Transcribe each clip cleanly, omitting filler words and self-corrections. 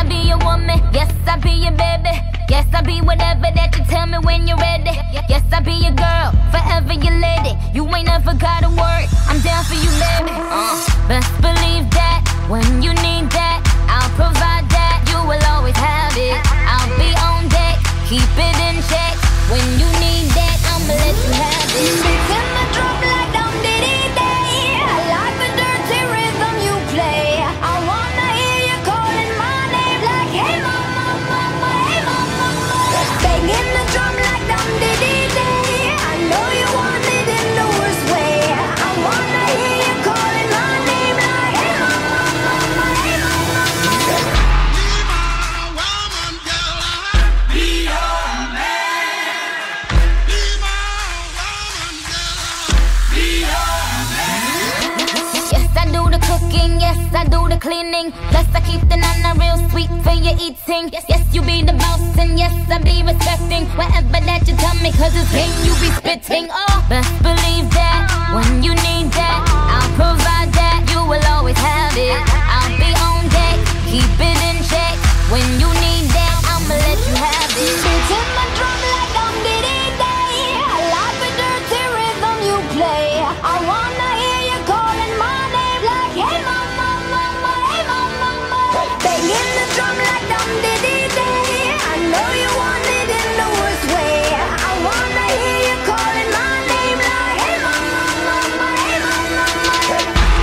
be your woman, yes, I be your baby. Yes, I be whatever that you tell me when you're ready. Yes, I be your girl, forever your lady. You ain't never gotta worry, I'm down for you, baby. Best believe that, when you need that, I'll provide that. You will always have it, I'll be on deck, keep it in check. When you need that, I'ma let you have it. Beats in the drum like dum diddy day. I like the dirty rhythm you play. I wanna hear you calling my name like, hey mama, mama, hey mama, mama. Banging the drum like dum diddy day. I know you want it in the worst way. I wanna hear you calling my name like, hey mama, mama, hey mama, mama. Be my woman, girl. Be your Yes, I do the cooking, yes, I do the cleaning. Plus I keep the nana real sweet for your eating. Yes, you be the boss and yes, I be respecting whatever that you tell me, cause it's game you be spitting. Oh, best believe that, when you need that, I'll provide that. You will always have it, I'll be on deck, keep it in check. When you need that, I'ma let you have it. Beats in my drum like dum diddy day. I like the dirty rhythm you play. I wanna hear you calling my name like, hey mama, mama, hey mama, mama. Banging the drum like dum diddy day. I know you want it in the worst way. I wanna hear you calling my name like, hey mama, mama, hey mama, mama.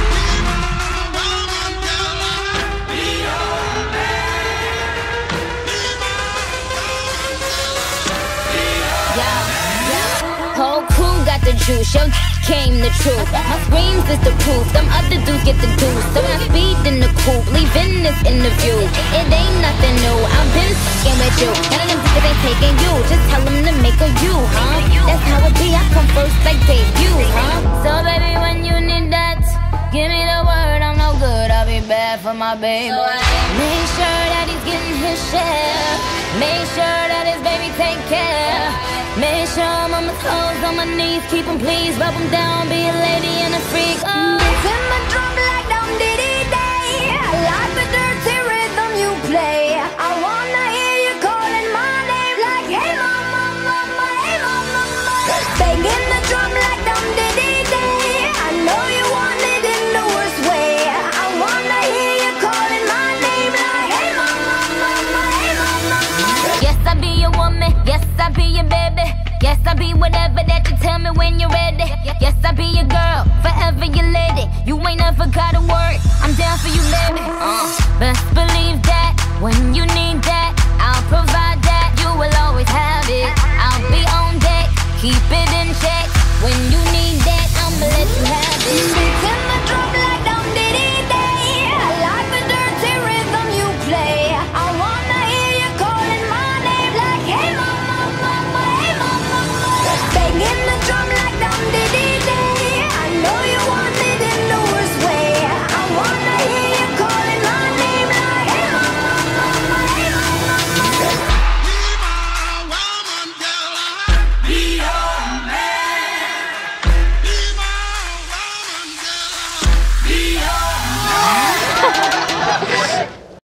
Whole crew got the juice, your came the truth. My screams is the proof, them other dudes get the deuce. So I speed in the coupe, leaving this interview. It ain't nothing new, I've been f***ing with you. None of them niggas ain't taking you, just tell them to make a you, huh? That's how it be, I come first like debut, huh? So baby, when you need that, give me the word, I'm no good, I'll be bad for my baby. Make sure that he's getting his share. Make sure that his baby take care. Make sure I'm on my toes, on my knees, keep him please, rub him down, be a lady and a freak. Beats in my drum like dum diddy day. I like the dirty rhythm you play. I wanna hear you calling my name like, hey mama, mama, hey mama, mama. Banging the drum like dum diddy day. I know you want it in the worst way. I wanna hear you calling my name like, hey mama, mama, hey mama, mama. Yes, I be your woman, yes, I be your baby. Yes, I be whatever that you tell me when you're ready. Yes, I be your girl, forever your lady. You ain't never gotta worry, I'm down for you, baby. Best believe that, when you need that,